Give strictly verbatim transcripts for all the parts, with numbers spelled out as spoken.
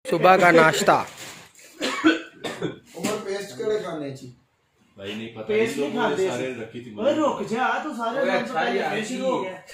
सुबह का नाश्ता उमर पेस्ट केड़े खाने ची भाई नहीं पता पेस्ट नहीं खाते सारे रखी थी। ओए रुक जा तो सारे अच्छा यार शुरू हो गया।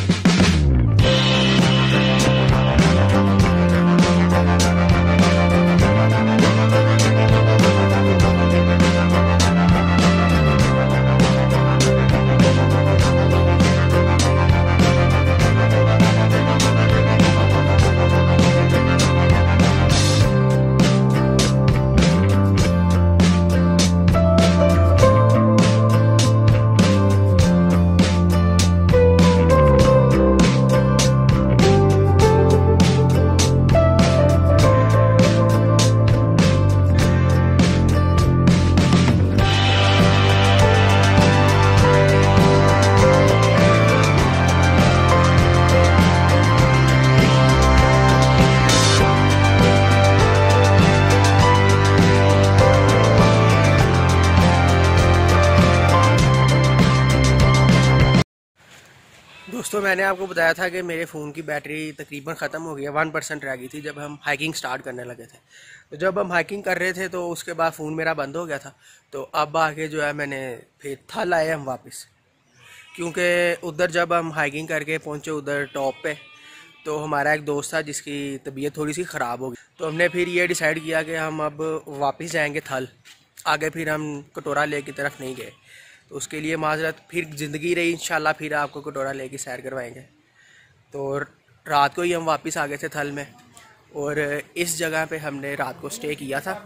दोस्तों मैंने आपको बताया था कि मेरे फ़ोन की बैटरी तकरीबन ख़त्म हो गई है, वन परसेंट रह गई थी जब हम हाइकिंग स्टार्ट करने लगे थे। तो जब हम हाइकिंग कर रहे थे तो उसके बाद फ़ोन मेरा बंद हो गया था। तो अब आके जो है मैंने फिर थल आए हम वापस, क्योंकि उधर जब हम हाइकिंग करके पहुँचे उधर टॉप पे, तो हमारा एक दोस्त था जिसकी तबीयत थोड़ी सी ख़राब हो गई। तो हमने फिर ये डिसाइड किया कि हम अब वापस जाएँगे थल, आगे फिर हम कटोरा लेक की तरफ नहीं गए। तो उसके लिए माजरत, फिर ज़िंदगी रही इंशाल्लाह फिर आपको कटोरा लेके सैर करवाएंगे। तो रात को ही हम वापस आ गए थे थल में, और इस जगह पे हमने रात को स्टे किया था।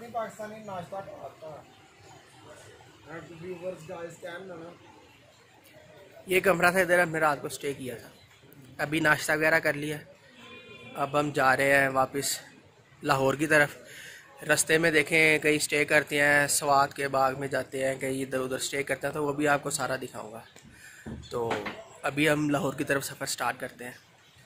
ये कमरा था, इधर हमने रात को स्टे किया था। अभी नाश्ता वगैरह कर लिया, अब हम जा रहे हैं वापस लाहौर की तरफ। रास्ते में देखें कहीं स्टे करते हैं, स्वात के बाग में जाते हैं, कहीं इधर उधर स्टे करते हैं, तो वो भी आपको सारा दिखाऊंगा। तो अभी हम लाहौर की तरफ सफ़र स्टार्ट करते हैं।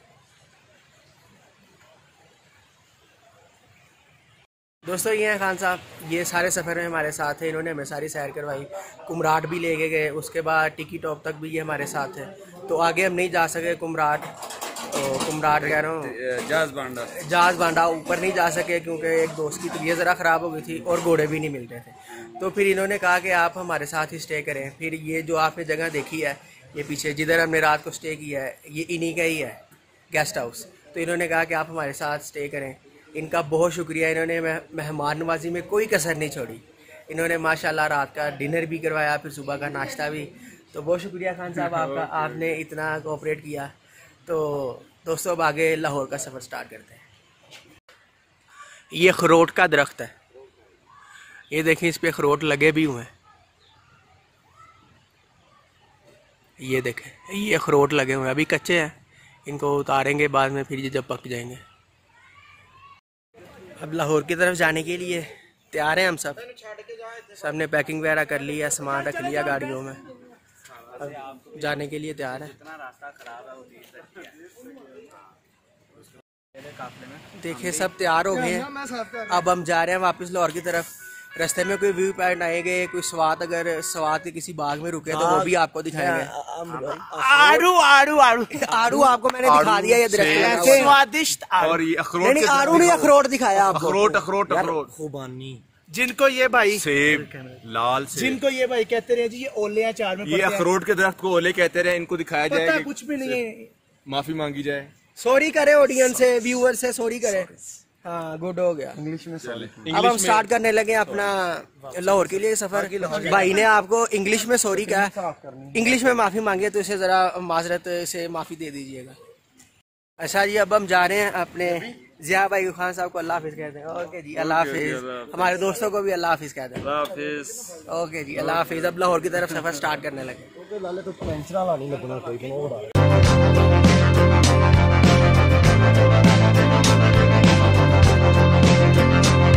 दोस्तों ये हैं खान साहब, ये सारे सफ़र में हमारे साथ हैं, इन्होंने हमें सारी सैर करवाई। कुमराट भी ले गए, उसके बाद टिकी टॉप तक भी ये हमारे साथ है। तो आगे हम नहीं जा सके, कुमराट कुमराट कह रहा हूँ जहाज बांडा जहाज बांडा ऊपर नहीं जा सके, क्योंकि एक दोस्त की तबीयत ज़रा ख़राब हो गई थी और घोड़े भी नहीं मिल रहे थे। तो फिर इन्होंने कहा कि आप हमारे साथ ही स्टे करें। फिर ये जो आपने जगह देखी है, ये पीछे जिधर हमने रात को स्टे किया है, ये इन्हीं का ही है गेस्ट हाउस। तो इन्होंने कहा कि आप हमारे साथ स्टे करें। इनका बहुत शुक्रिया, इन्होंने मेहमान नवाजी में कोई कसर नहीं छोड़ी। इन्होंने माशाल्लाह रात का डिनर भी करवाया, फिर सुबह का नाश्ता भी। तो बहुत शुक्रिया खान साहब आपका, आपने इतना कोऑपरेट किया। तो दोस्तों अब आगे लाहौर का सफ़र स्टार्ट करते हैं। ये अखरोट का दरख्त है, ये देखें इस पे अखरोट लगे भी हुए हैं। ये देखें ये अखरोट लगे हुए हैं, अभी कच्चे हैं, इनको उतारेंगे बाद में, फिर ये जब पक जाएंगे। अब लाहौर की तरफ जाने के लिए तैयार हैं हम सब। सब ने पैकिंग वगैरह कर ली है, सामान रख लिया गाड़ियों में, अब जाने के लिए तैयार है। देखिए सब तैयार हो गए हैं, अब हम जा रहे हैं वापस लाहौर की तरफ। रास्ते में कोई व्यू पॉइंट आएंगे, कोई स्वात, अगर स्वात के किसी बाग में रुके तो वो भी आपको दिखाएंगे। आड़ू आड़ू आड़ू आड़ू आपको मैंने दिखा दिया, ये दरख्त स्वादिष्ट। और ये अखरोट, नहीं आड़ू नहीं अखरोट दिखाया आपको। अखरोट अखरोट अखरोट खुबानी, जिनको ये भाई सेब, लाल सेब, जिनको ये भाई कहते रहे जी ये ओले अचार में, ये अखरोट के दरख्त को ओले कहते रहे, इनको दिखाया जाए। पता कुछ भी नहीं है, माफी मांगी जाए, सॉरी करे ऑडियंस से, व्यूअर से सॉरी करे। हाँ गुड हो गया। इंग्लिश में सॉरी। अब हम स्टार्ट करने लगे अपना लाहौर के लिए सफर। भाई ने आपको इंग्लिश में सॉरी कहा, इंग्लिश में माफी मांगी, तो इसे जरा माजरत से माफी दे दीजिएगा। अच्छा जी, अब हम जा रहे हैं अपने जिया भाई खान साहब को अल्लाह हाफिज कहते हैं। ओके जी अल्लाह हाफिज, हमारे दोस्तों को भी अल्लाह हाफिज कहते हैं। ओके जी अल्लाह हाफिज। अब लाहौर की तरफ सफर स्टार्ट करने लगे।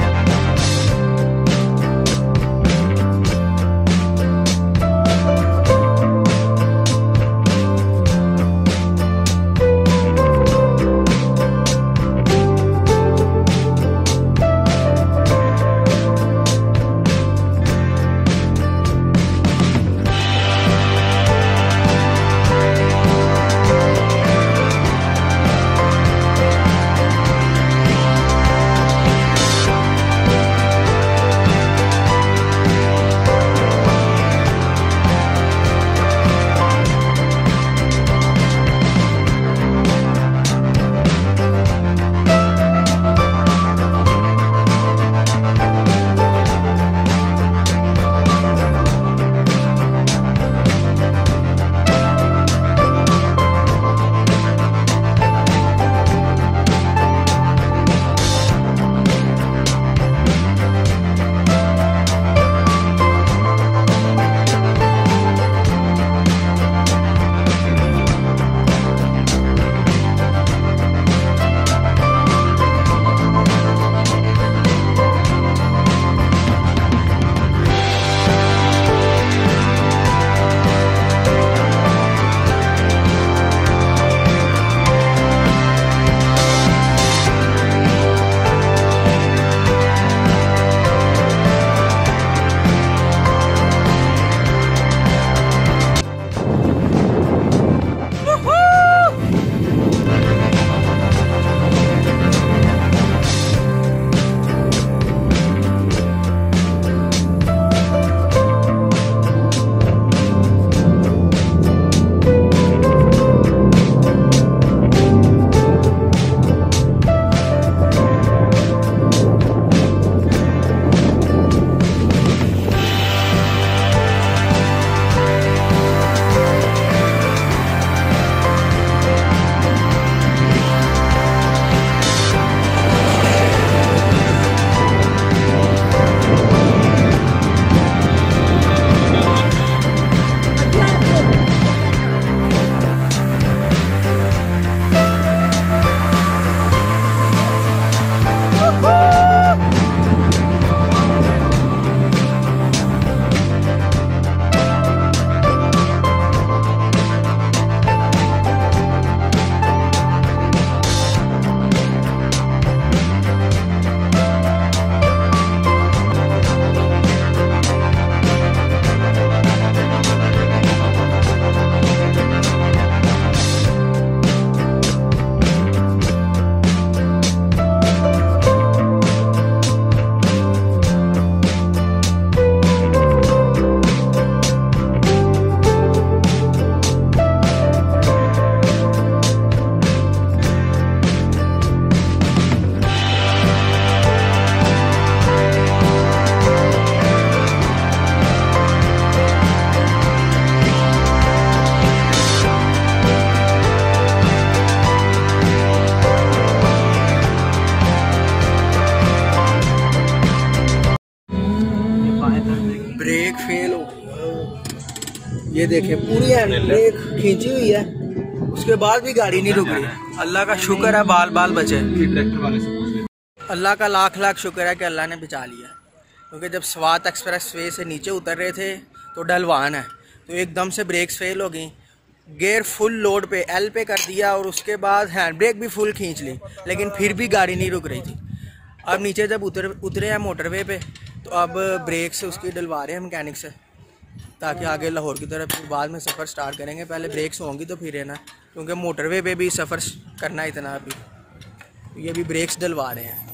ब्रेक फेल हो गई। ये देखें पूरी हैंड ब्रेक खींची हुई है, उसके बाद भी गाड़ी नहीं रुक रही। अल्लाह का शुक्र है बाल बाल बचे। अल्लाह का लाख लाख शुक्र है कि अल्लाह ने बचा लिया, क्योंकि जब स्वात एक्सप्रेस वे से नीचे उतर रहे थे तो डलवान है, तो एकदम से ब्रेक्स फेल हो गई। गेयर फुल लोड पे एल पे कर दिया और उसके बाद हैंड ब्रेक भी फुल खींच ली, लेकिन फिर भी गाड़ी नहीं रुक रही थी। अब नीचे जब उतर उतरे हैं मोटरवे पे, तो अब ब्रेक से उसकी डलवा रहे हैं मैकेनिक से, ताकि आगे लाहौर की तरफ बाद में सफ़र स्टार्ट करेंगे। पहले ब्रेक्स होंगी तो फिर है ना, क्योंकि मोटरवे पे भी सफ़र करना इतना अभी। ये भी ब्रेक्स डलवा रहे हैं।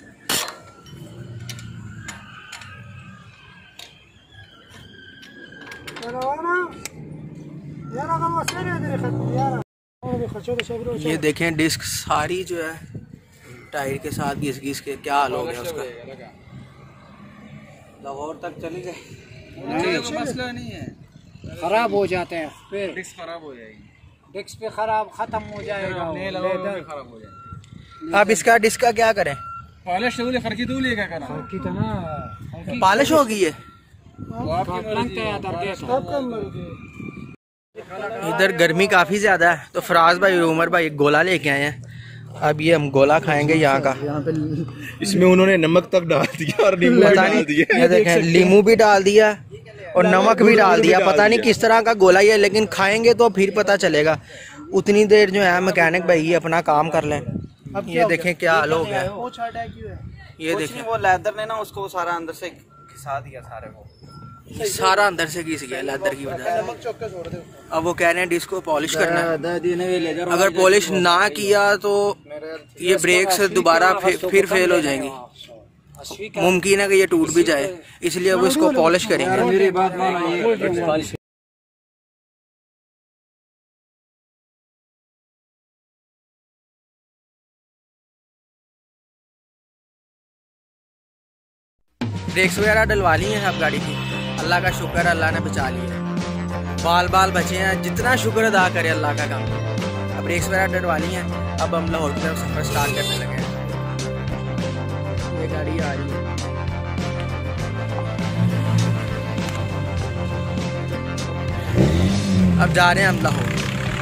ये देखें डिस्क सारी जो है टायर के साथ घिस घिस के क्या हाल हो गया उसका। लाहौर तक चली गई, मसला नहीं है, खराब हो जाते हैं, फिर डिस्क खराब हो जाएगी, डिस्क पे खराब खत्म हो जाएगा, खराब हो जाएगा। अब इसका डिस्क का क्या करें? पॉलिश तो खर्ची तो क्या करना, की तो ना पॉलिश हो गई है। इधर गर्मी काफ़ी ज़्यादा है, तो फराज भाई उमर भाई गोला लेके आए हैं। अब ये हम गोला खाएंगे यहाँ का। इसमें उन्होंने नमक तक डाल दिया और नींबू भी डाल दिया। ये देखें नींबू भी डाल दिया और नमक भी डाल दिया। पता नहीं किस तरह का गोला ये, लेकिन खाएंगे तो फिर पता चलेगा। उतनी देर जो है मैकेनिक भाई ये अपना काम कर लें। ये देखें क्या हाल हो गया। ये देखें वो लेदर ने ना उसको सारा अंदर से घिसा दिया, सारे को सारा अंदर से घिस गया लेदर की वजह से। अब वो कह रहे हैं डिस्क को पॉलिश करना है। अगर पॉलिश ना किया तो ये ब्रेक से दोबारा फिर फेल हो जाएंगी। मुमकिन है कि ये टूट भी जाए, इसलिए अब इसको पॉलिश करेंगे। ब्रेक्स वगैरह डलवा ली हैं अब गाड़ी की। अल्लाह का शुक्र है अल्लाह ने बचा लिया। बाल बाल बचे हैं, जितना शुक्र अदा करे अल्लाह का काम। अब ब्रेक्स वगैरह डलवा ली हैं, अब हम लाहौर की तरफ सफर स्टार्ट करने लगे हैं। ये गाड़ी आ रही है। अब जा रहे हैं हम लाहौर।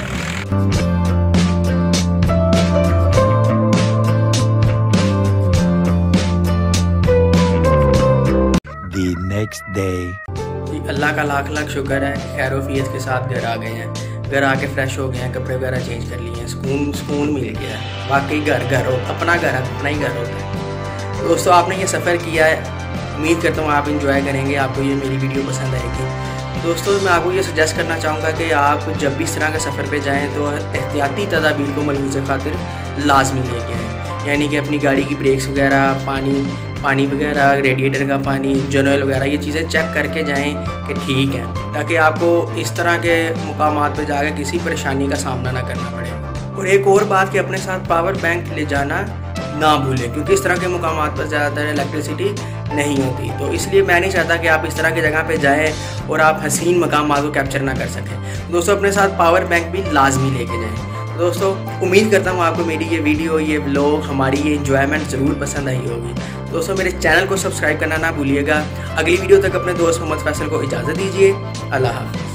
The next day. अल्लाह का लाख लाख शुक्र है, खैरोफियत के साथ घर आ गए हैं। घर आके फ्रेश हो गए हैं, कपड़े वगैरह चेंज कर लिए हैं, सुकून सुकून मिल गया है। वाकई घर घर हो, अपना घर है, अपना ही घर होता है। दोस्तों आपने ये सफ़र किया है, उम्मीद करता हूँ आप इंजॉय करेंगे, आपको ये मेरी वीडियो पसंद आएगी। दोस्तों मैं आपको ये सजेस्ट करना चाहूँगा कि आप जब भी इस तरह के सफ़र पर जाएँ तो एहतियाती तदाबीर को मलूज़ खातिर लाजमी लेके आएँ। यानी कि अपनी गाड़ी की ब्रेक्स वगैरह, पानी पानी वगैरह, रेडिएटर का पानी, जनरल वगैरह, ये चीज़ें चेक करके जाएं कि ठीक है, ताकि आपको इस तरह के मुकामात पे जाकर किसी परेशानी का सामना ना करना पड़े। और एक और बात कि अपने साथ पावर बैंक ले जाना ना भूलें, क्योंकि इस तरह के मुकामात पर ज़्यादातर इलेक्ट्रिसिटी नहीं होती। तो इसलिए मैं नहीं चाहता कि आप इस तरह की जगह पे जाएं और आप हसीन मकामात को कैप्चर ना कर सकें। दोस्तों अपने साथ पावर बैंक भी लाजमी लेके जाएँ। दोस्तों उम्मीद करता हूँ आपको मेरी ये वीडियो, ये व्लॉग, हमारी ये एंजॉयमेंट ज़रूर पसंद आई होगी। दोस्तों मेरे चैनल को सब्सक्राइब करना ना भूलिएगा। अगली वीडियो तक अपने दोस्त मोहम्मद फैसल को इजाज़त दीजिए। अल्लाह हाफ़िज़।